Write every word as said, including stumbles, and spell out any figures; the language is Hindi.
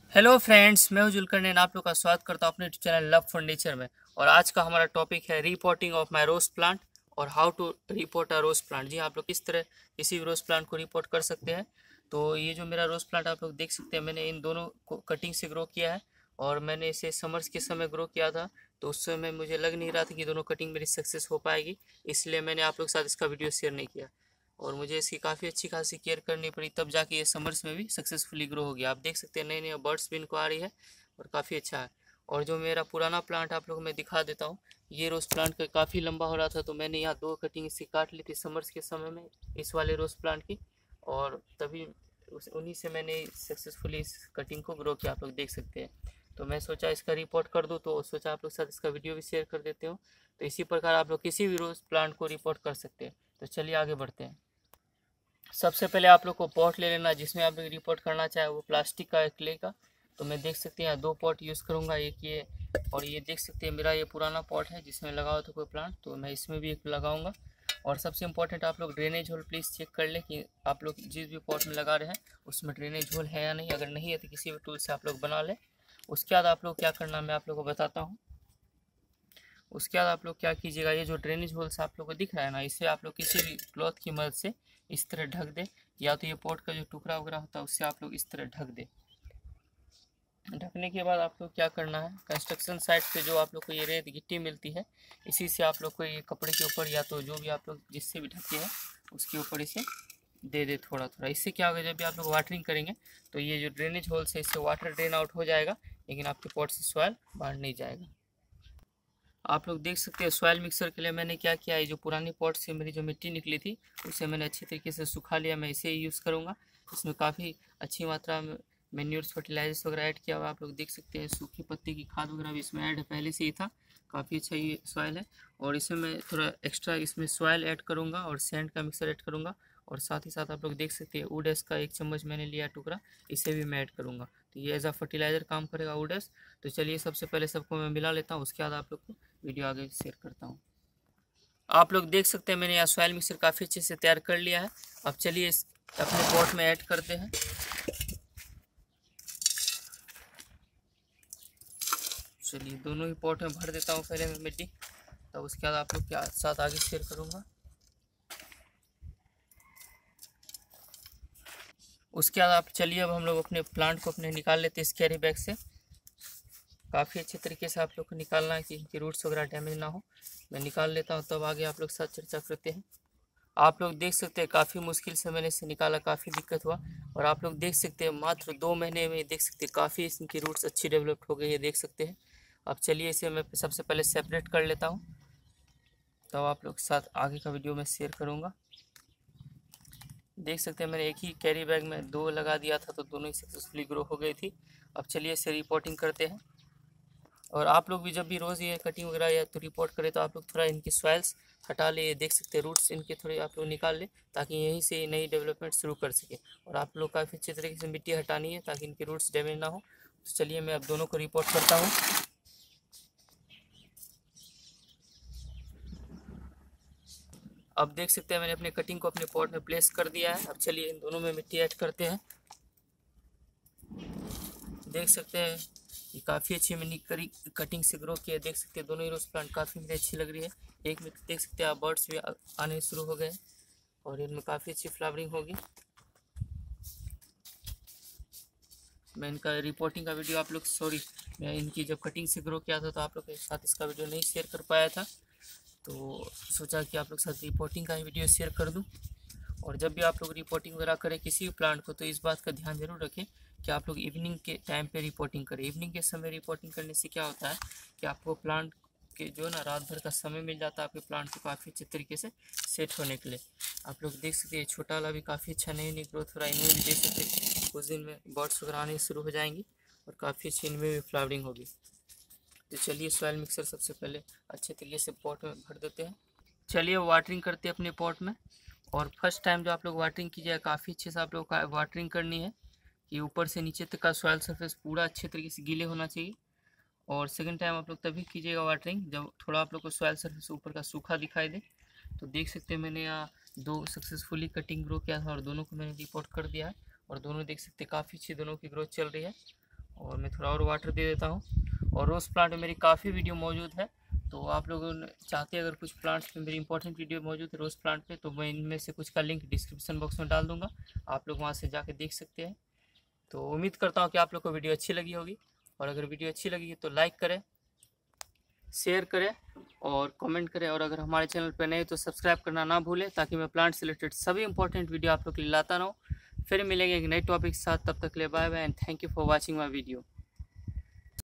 हेलो फ्रेंड्स, मैं हूं जुलकरनैन। आप लोग का स्वागत करता हूं अपने चैनल लव फॉर नेचर में। और आज का हमारा टॉपिक है reporting of my rose plant और how to report a rose plant. जी, आप लोग किस तरह किसी भी रोज प्लांट को रिपोर्ट कर सकते हैं। तो ये जो मेरा रोज प्लांट आप लोग देख सकते हैं, मैंने इन दोनों को कटिंग से ग्रो किया है और मैंने इसे समर्स के समय ग्रो किया था। तो उस समय मुझे लग नहीं रहा था कि दोनों कटिंग मेरी सक्सेस हो पाएगी, इसलिए मैंने आप लोग के साथ इसका वीडियो शेयर नहीं किया। और मुझे इसकी काफ़ी अच्छी खासी केयर करनी पड़ी, तब जाके ये समर्स में भी सक्सेसफुली ग्रो हो गया। आप देख सकते हैं नए नए बर्ड्स भी इनको आ रही है और काफ़ी अच्छा है। और जो मेरा पुराना प्लांट आप लोग मैं दिखा देता हूँ, ये रोज़ प्लांट का काफ़ी लंबा हो रहा था, तो मैंने यहाँ दो कटिंग इसकी काट ली थी समर्स के समय में, इस वाले रोज़ प्लांट की। और तभी उस उन्हीं से मैंने सक्सेसफुली इस कटिंग को ग्रो किया, आप लोग देख सकते हैं। तो मैं सोचा इसका रिपोर्ट कर दूँ, तो सोचा आप लोग साथ इसका वीडियो भी शेयर कर देते हो। तो इसी प्रकार आप लोग किसी भी रोज़ प्लांट को रिपोर्ट कर सकते हैं। तो चलिए आगे बढ़ते हैं। सबसे पहले आप लोग को पॉट ले लेना, जिसमें आप लोग रिपोर्ट करना चाहे, वो प्लास्टिक का है, क्ले का। तो मैं देख सकते हैं यहाँ दो पॉट यूज़ करूँगा, एक ये और ये देख सकते हैं मेरा ये पुराना पॉट है जिसमें लगा हुआ था कोई प्लांट, तो मैं इसमें भी एक लगाऊंगा। और सबसे इम्पोर्टेंट, आप लोग ड्रेनेज होल प्लीज़ चेक कर लें कि आप लोग जिस भी पॉट में लगा रहे हैं उसमें ड्रेनेज होल है या नहीं। अगर नहीं है तो किसी भी टूल से आप लोग बना लें। उसके बाद आप लोग क्या करना मैं आप लोग को बताता हूँ। उसके बाद आप लोग क्या कीजिएगा, ये जो ड्रेनेज होल्स आप लोग को दिख रहा है ना, इसे आप लोग किसी भी क्लॉथ की मदद से इस तरह ढक दे, या तो ये पॉट का जो टुकड़ा वगैरह होता है उससे आप लोग इस तरह ढक दे। ढकने के बाद आप लोग क्या करना है, कंस्ट्रक्शन साइट पे जो आप लोग को ये रेत गिट्टी मिलती है, इसी से आप लोग को ये कपड़े के ऊपर या तो जो भी आप लोग जिससे भी ढके हैं उसके ऊपर इसे दे दे थोड़ा थोड़ा। इससे क्या होगा, जब भी आप लोग वाटरिंग करेंगे तो ये जो ड्रेनेज होल से इससे वाटर ड्रेन आउट हो जाएगा, लेकिन आपके पॉट से सॉइल बाहर नहीं जाएगा। आप लोग देख सकते हैं सॉइल मिक्सर के लिए मैंने क्या किया है, जो पुरानी पॉट से मेरी जो मिट्टी निकली थी उसे मैंने अच्छी तरीके से सुखा लिया। मैं इसे ही यूज़ करूँगा। इसमें काफ़ी अच्छी मात्रा में मैन्योर्स फर्टिलाइजर्स वगैरह ऐड किया हुआ, आप लोग देख सकते हैं। सूखी पत्ती की खाद वगैरह भी इसमें ऐड पहले से ही था। काफ़ी अच्छा ये सॉइल है। और इसमें मैं थोड़ा एक्स्ट्रा इसमें सॉइल ऐड करूँगा और सैंड का मिक्सर ऐड करूँगा। और साथ ही साथ आप लोग देख सकते हैं वुडेस का एक चम्मच मैंने लिया टुकड़ा, इसे भी मैं ऐड करूँगा। तो ये एज अ फर्टिलाइज़र काम करेगा वुडेस। तो चलिए सबसे पहले सबको मैं मिला लेता हूँ, उसके बाद आप लोग को वीडियो आगे शेयर करता हूँ। आप लोग देख सकते हैं मैंने यहाँ सॉइल मिक्सर काफ़ी अच्छे से तैयार कर लिया है। अब चलिए इस अपने पॉट में ऐड करते हैं। चलिए दोनों ही पॉट में भर देता हूँ पहले मैं मिट्टी, तब उसके बाद आप लोग के साथ आगे शेयर करूँगा। उसके बाद आप चलिए अब हम लोग अपने प्लांट को अपने निकाल लेते हैं इस कैरी बैग से। काफ़ी अच्छे तरीके से आप लोग को निकालना है कि इनकी रूट्स वगैरह डैमेज ना हो। मैं निकाल लेता हूँ, तब आगे आप लोग साथ चर्चा करते हैं। आप लोग देख सकते हैं काफ़ी मुश्किल से मैंने इसे निकाला, काफ़ी दिक्कत हुआ। और आप लोग देख सकते हैं मात्र दो महीने में देख सकते हैं काफ़ी इनकी रूट्स अच्छी डेवलप हो गई है, देख सकते हैं। अब चलिए इसे मैं सबसे पहले सेपरेट कर लेता हूँ, तब आप लोग के साथ आगे का वीडियो में शेयर करूँगा। देख सकते हैं मैंने एक ही कैरी बैग में दो लगा दिया था, तो दोनों ही सक्सेसफुली ग्रो हो गई थी। अब चलिए इसे रिपोर्टिंग करते हैं। और आप लोग भी जब भी रोज़ ये कटिंग वगैरह या तो रिपोर्ट करें, तो आप लोग थोड़ा इनकी सॉइल्स हटा ले। देख सकते हैं रूट्स इनके थोड़े आप लोग निकाल ले, ताकि यहीं से नई डेवलपमेंट शुरू कर सके। और आप लोग काफ़ी अच्छे तरीके से मिट्टी हटानी है ताकि इनके रूट्स डैमेज ना हो। तो चलिए मैं अब दोनों को रिपोर्ट करता हूँ। अब देख सकते हैं मैंने अपने कटिंग को अपने पॉट में प्लेस कर दिया है। अब चलिए इन दोनों में मिट्टी ऐड करते हैं। देख सकते हैं ये काफ़ी अच्छी मैंने करी कटिंग से ग्रो किया। देख सकते हैं दोनों ही रोज प्लांट काफ़ी मुझे अच्छी लग रही है। एक में देख सकते हैं आप बर्ड्स भी आने शुरू हो गए और इनमें काफ़ी अच्छी फ्लावरिंग होगी। मैं इनका रिपोर्टिंग का वीडियो आप लोग सॉरी मैं इनकी जब कटिंग से ग्रो किया था तो आप लोग के साथ इसका वीडियो नहीं शेयर कर पाया था, तो सोचा कि आप लोग के साथ रिपोर्टिंग का ही वीडियो शेयर कर दूं। और जब भी आप लोग रिपोर्टिंग वगैरह करें किसी भी प्लांट को, तो इस बात का ध्यान जरूर रखें कि आप लोग इवनिंग के टाइम पे रिपोर्टिंग करें। इवनिंग के समय रिपोर्टिंग करने से क्या होता है कि आपको प्लांट के जो ना रात भर का समय मिल जाता है आपके प्लांट को काफ़ी अच्छे तरीके से सेट होने के लिए। आप लोग देख सकते हैं छोटा वाला भी काफ़ी अच्छा नई नई ग्रोथ हो रहा है। इनमें भी देख सकते हैं कुछ दिन में बर्ड्स वगैरह आने शुरू हो जाएंगी और काफ़ी अच्छी इनमें भी फ्लावरिंग होगी। तो चलिए सॉइल मिक्सर सबसे पहले अच्छे तरीके से पॉट में भर देते हैं। चलिए वाटरिंग करते हैं अपने पॉट में। और फर्स्ट टाइम जो आप लोग वाटरिंग कीजिएगा, काफ़ी अच्छे से आप लोग का वाटरिंग करनी है कि ऊपर से नीचे तक का सॉइल सरफेस पूरा अच्छे तरीके से गीले होना चाहिए। और सेकंड टाइम आप लोग तभी कीजिएगा वाटरिंग जब थोड़ा आप लोग को सॉइल सरफेस ऊपर का सूखा दिखाई दे। तो देख सकते हैं मैंने यहाँ दो सक्सेसफुली कटिंग ग्रो किया था और दोनों को मैंने रिपोर्ट कर दिया है। और दोनों देख सकते हैं काफ़ी अच्छी दोनों की ग्रोथ चल रही है। और मैं थोड़ा और वाटर दे देता हूँ। और रोज़ प्लांट में मेरी काफ़ी वीडियो मौजूद है, तो आप लोग चाहते हैं अगर कुछ प्लांट्स पे मेरी इंपॉर्टेंट वीडियो मौजूद है रोज़ प्लांट पे, तो मैं इनमें से कुछ का लिंक डिस्क्रिप्शन बॉक्स में डाल दूँगा, आप लोग वहाँ से जाके देख सकते हैं। तो उम्मीद करता हूँ कि आप लोग को वीडियो अच्छी लगी होगी, और अगर वीडियो अच्छी लगी है तो लाइक करें, शेयर करें और कमेंट करें, और अगर हमारे चैनल पर नए तो सब्सक्राइब करना ना भूलें, ताकि मैं प्लांट से रिलेटेड सभी इंपॉर्टेंट वीडियो आप लोग के लिए लाता रहूँ। फिर मिलेंगे एक नए टॉपिक के साथ, तब तक के लिए bye bye and thank you for watching my video.